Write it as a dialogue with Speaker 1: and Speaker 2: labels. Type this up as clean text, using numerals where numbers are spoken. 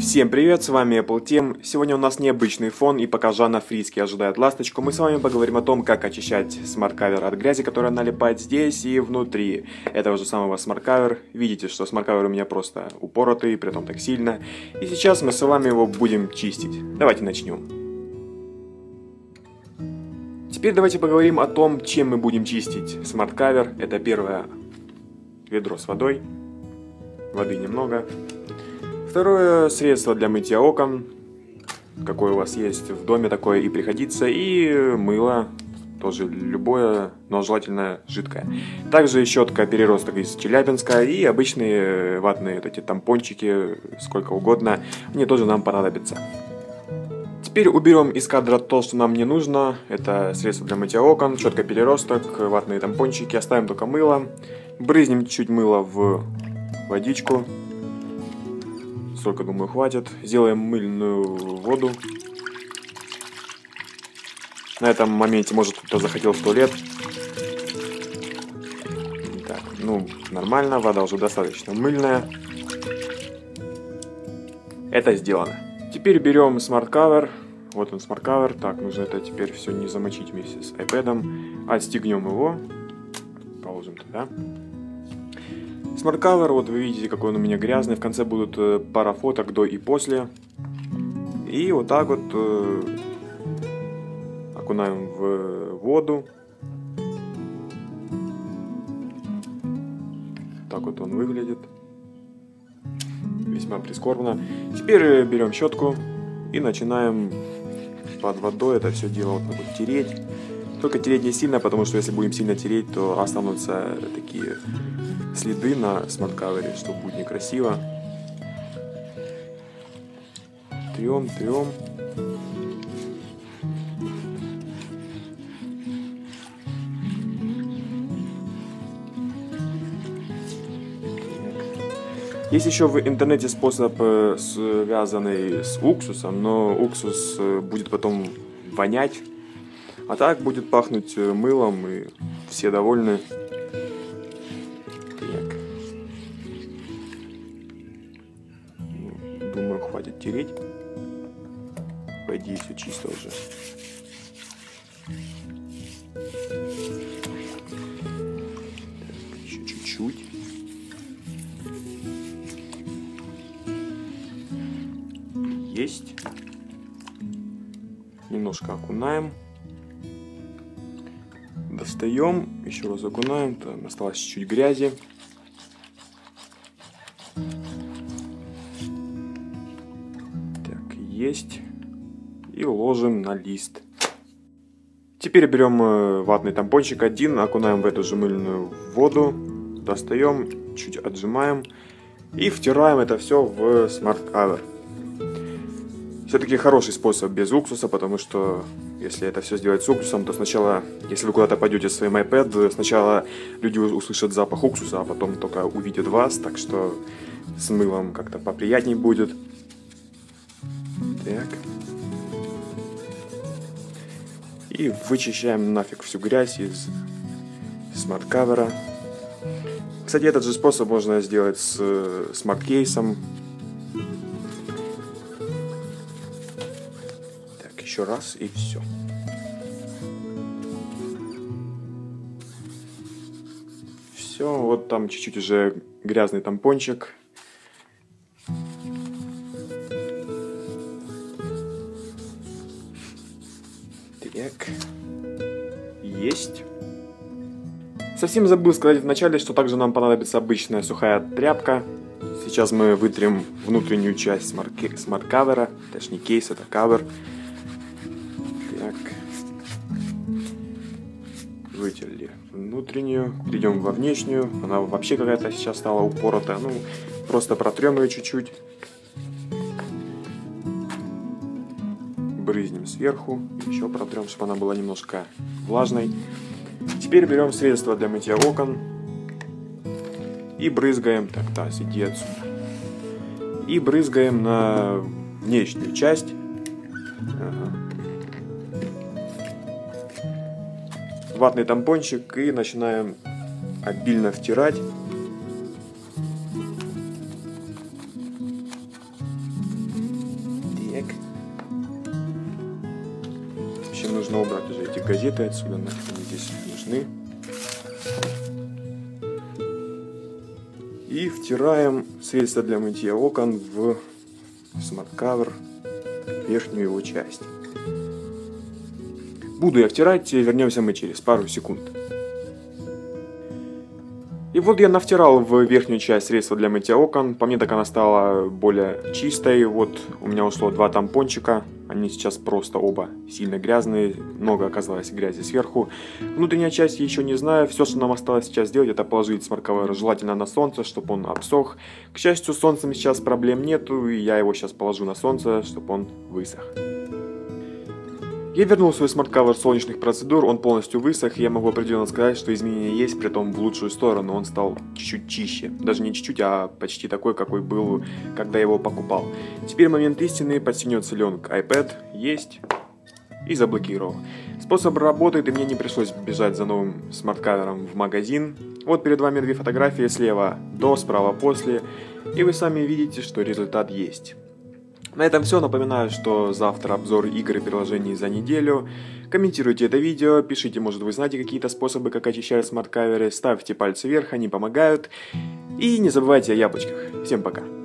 Speaker 1: Всем привет, с вами Apple Team. Сегодня у нас необычный фон, и пока Жанна Фриски ожидает ласточку, мы с вами поговорим о том, как очищать смарт-кавер от грязи, которая налипает здесь и внутри этого же самого смарт-кавер. Видите, что смарт-кавер у меня просто упоротый, притом так сильно. И сейчас мы с вами его будем чистить. Давайте начнем. Теперь давайте поговорим о том, чем мы будем чистить смарт-кавер. Это первое ведро с водой. Воды немного. Второе средство для мытья окон, какое у вас есть в доме, такое и пригодится, и мыло, тоже любое, но желательно жидкое. Также щетка переросток из Челябинска и обычные ватные эти тампончики, сколько угодно, они тоже нам понадобятся. Теперь уберем из кадра то, что нам не нужно, это средство для мытья окон, щетка переросток, ватные тампончики, оставим только мыло, брызнем чуть-чуть мыла в водичку. Столько, думаю, хватит. Сделаем мыльную воду. На этом моменте, может, кто-то захотел в туалет. Так, ну, нормально. Вода уже достаточно мыльная. Это сделано. Теперь берем смарт-кавер. Вот он, смарт-кавер. Так, нужно это теперь все не замочить вместе с iPad. Отстегнем его. Положим туда. Смарт-кавер, вот вы видите, какой он у меня грязный. В конце будут пара фоток до и после. И вот так вот окунаем в воду. Так вот он выглядит. Весьма прискорбно. Теперь берем щетку и начинаем под водой это все дело вот тереть. Только тереть не сильно, потому что если будем сильно тереть, то останутся такие следы на смарт-кавере, что будет некрасиво. Трем. Есть еще в интернете способ, связанный с уксусом, но уксус будет потом вонять. А так будет пахнуть мылом, и все довольны. Так. Думаю, хватит тереть. По идее, все чисто уже. Так, еще чуть-чуть. Есть. Немножко окунаем. Достаем, еще раз окунаем, там осталось чуть-чуть грязи. Так, есть. И ложим на лист. Теперь берем ватный тампончик один, окунаем в эту же мыльную воду, достаем, чуть отжимаем и втираем это все в смарт-кавер. Все-таки хороший способ без уксуса, потому что если это все сделать с уксусом, то сначала, если вы куда-то пойдете с своим iPad, сначала люди услышат запах уксуса, а потом только увидят вас, так что с мылом как-то поприятней будет. Так. И вычищаем нафиг всю грязь из смарт-кавера. Кстати, этот же способ можно сделать с смарт-кейсом. Еще раз и все. Все, вот там чуть-чуть уже грязный тампончик. Так. Есть. Совсем забыл сказать вначале, что также нам понадобится обычная сухая тряпка. Сейчас мы вытрем внутреннюю часть смарт-кавера, точнее кейс, это кавер. Так. Вытерли внутреннюю, перейдем во внешнюю. Она вообще какая-то сейчас стала упоротая. Ну, просто протрем ее чуть-чуть. Брызнем сверху, еще протрем, чтобы она была немножко влажной. Теперь берем средство для мытья окон и брызгаем. Так, Тась, иди отсюда. И брызгаем на внешнюю часть. Ага. Ватный тампончик и начинаем обильно втирать. газеты отсюда, нафиг они здесь нужны. И втираем средство для мытья окон в смарт-кавер, верхнюю его часть. Буду я втирать, вернемся мы через пару секунд. И вот я навтирал в верхнюю часть средства для мытья окон. По мне так она стала более чистой. Вот у меня ушло 2 тампончика. Они сейчас просто оба сильно грязные. Много оказалось грязи сверху. Внутренняя часть еще не знаю. Все, что нам осталось сейчас сделать, это положить смарт-кавер желательно на солнце, чтобы он обсох. К счастью, с солнцем сейчас проблем нету. И я его сейчас положу на солнце, чтобы он высох. Я вернул свой смарт-кавер с солнечных процедур, он полностью высох, и я могу определенно сказать, что изменения есть, притом в лучшую сторону, он стал чуть-чуть чище. Даже не чуть-чуть, а почти такой, какой был, когда я его покупал. Теперь момент истины, подтянется ли он к iPad, есть, и заблокировал. Способ работает, и мне не пришлось бежать за новым смарт-кавером в магазин. Вот перед вами 2 фотографии, слева до, справа после, и вы сами видите, что результат есть. На этом все. Напоминаю, что завтра обзор игр и приложений за неделю. Комментируйте это видео, пишите, может вы знаете какие-то способы, как очищать смарт-каверы, ставьте пальцы вверх, они помогают. И не забывайте о яблочках. Всем пока.